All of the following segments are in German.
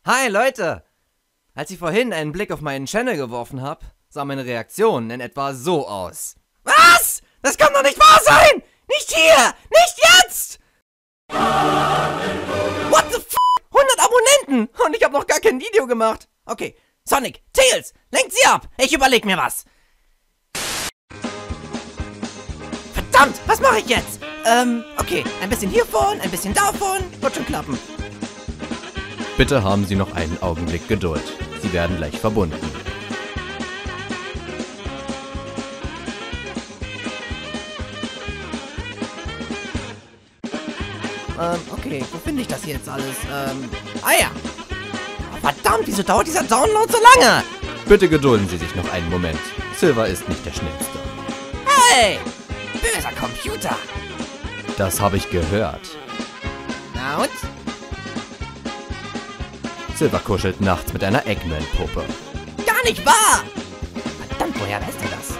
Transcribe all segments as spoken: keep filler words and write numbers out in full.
Hi Leute! Als ich vorhin einen Blick auf meinen Channel geworfen habe, sah meine Reaktion in etwa so aus. Was? Das kann doch nicht wahr sein! Nicht hier! Nicht jetzt! What the f***? hundert Abonnenten! Und ich habe noch gar kein Video gemacht. Okay, Sonic, Tails, lenkt sie ab! Ich überleg mir was. Verdammt, was mache ich jetzt? Ähm, okay, ein bisschen hiervon, ein bisschen davon, wird schon klappen. Bitte haben Sie noch einen Augenblick Geduld. Sie werden gleich verbunden. Ähm, okay, wo finde ich das jetzt alles? Ähm, ah ja. Oh, verdammt, wieso dauert dieser Download so lange? Bitte gedulden Sie sich noch einen Moment. Silver ist nicht der Schnellste. Hey! Böser Computer! Das habe ich gehört. Na und? Silver kuschelt nachts mit einer Eggman-Puppe. Gar nicht wahr! Verdammt, woher weiß der das?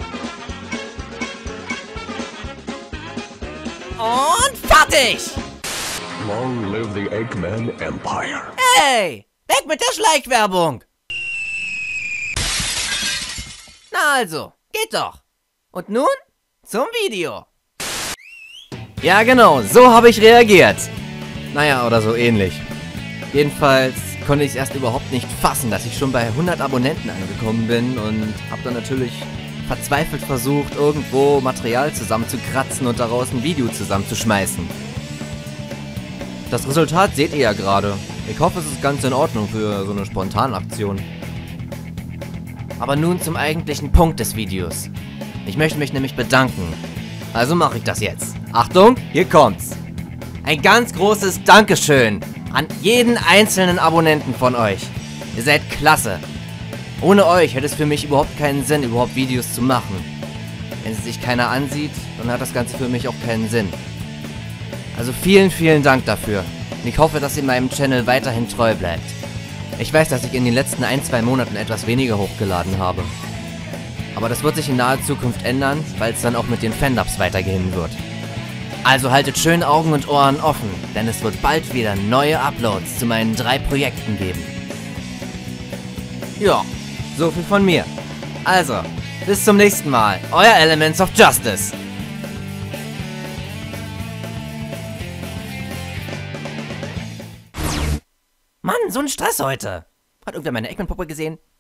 Und fertig! Long live the Eggman Empire. Hey! Weg mit der Schleichwerbung! Na also, geht doch. Und nun zum Video. Ja genau, so habe ich reagiert. Naja, oder so ähnlich. Jedenfalls konnte ich es erst überhaupt nicht fassen, dass ich schon bei hundert Abonnenten angekommen bin und habe dann natürlich verzweifelt versucht, irgendwo Material zusammenzukratzen und daraus ein Video zusammenzuschmeißen. Das Resultat seht ihr ja gerade. Ich hoffe, es ist ganz in Ordnung für so eine Spontanaktion. Aber nun zum eigentlichen Punkt des Videos. Ich möchte mich nämlich bedanken. Also mache ich das jetzt. Achtung, hier kommt's. Ein ganz großes Dankeschön an jeden einzelnen Abonnenten von euch. Ihr seid klasse. Ohne euch hätte es für mich überhaupt keinen Sinn, überhaupt Videos zu machen. Wenn sich keiner ansieht, dann hat das Ganze für mich auch keinen Sinn. Also vielen, vielen Dank dafür. Und ich hoffe, dass ihr meinem Channel weiterhin treu bleibt. Ich weiß, dass ich in den letzten ein, zwei Monaten etwas weniger hochgeladen habe. Aber das wird sich in naher Zukunft ändern, weil es dann auch mit den Fan-Dubs weitergehen wird. Also haltet schön Augen und Ohren offen, denn es wird bald wieder neue Uploads zu meinen drei Projekten geben. Ja, so viel von mir. Also, bis zum nächsten Mal, euer Elements of Justice. Mann, so ein Stress heute. Hat irgendwer meine Eggman-Puppe gesehen?